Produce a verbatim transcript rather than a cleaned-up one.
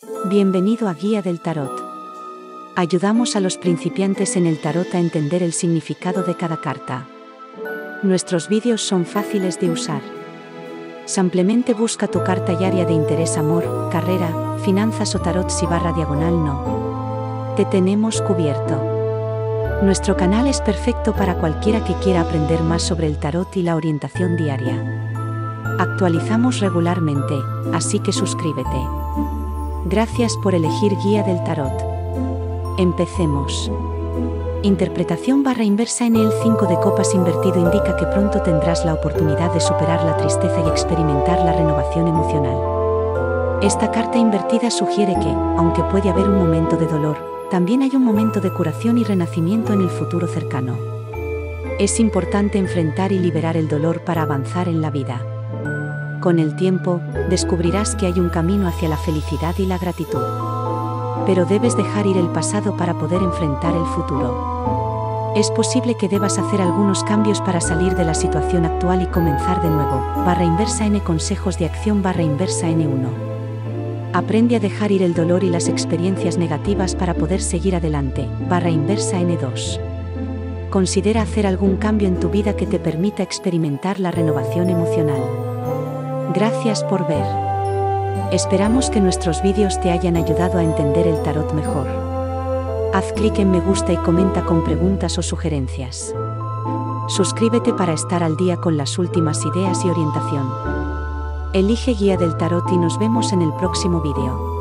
Bienvenido a Guía del Tarot. Ayudamos a los principiantes en el tarot a entender el significado de cada carta. Nuestros vídeos son fáciles de usar. Simplemente busca tu carta y área de interés: amor, carrera, finanzas o tarot si barra diagonal no. Te tenemos cubierto. Nuestro canal es perfecto para cualquiera que quiera aprender más sobre el tarot y la orientación diaria. Actualizamos regularmente, así que suscríbete. Gracias por elegir Guía del Tarot. Empecemos. Interpretación barra inversa. En el cinco de copas invertido indica que pronto tendrás la oportunidad de superar la tristeza y experimentar la renovación emocional. Esta carta invertida sugiere que, aunque puede haber un momento de dolor, también hay un momento de curación y renacimiento en el futuro cercano. Es importante enfrentar y liberar el dolor para avanzar en la vida. Con el tiempo, descubrirás que hay un camino hacia la felicidad y la gratitud. Pero debes dejar ir el pasado para poder enfrentar el futuro. Es posible que debas hacer algunos cambios para salir de la situación actual y comenzar de nuevo. Barra inversa N. Consejos de acción barra inversa N uno. Aprende a dejar ir el dolor y las experiencias negativas para poder seguir adelante. Barra inversa N dos. Considera hacer algún cambio en tu vida que te permita experimentar la renovación emocional. Gracias por ver. Esperamos que nuestros vídeos te hayan ayudado a entender el tarot mejor. Haz clic en me gusta y comenta con preguntas o sugerencias. Suscríbete para estar al día con las últimas ideas y orientación. Elige Guía del Tarot y nos vemos en el próximo vídeo.